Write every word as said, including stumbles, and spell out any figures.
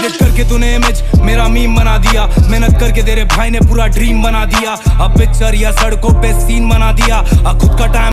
Edit करके तूने image मेरा मीम बना दिया, मेहनत करके तेरे भाई ने पूरा ड्रीम बना दिया। अब पिक्चर या सड़कों पे सीन बना दिया, अब खुद का टाइम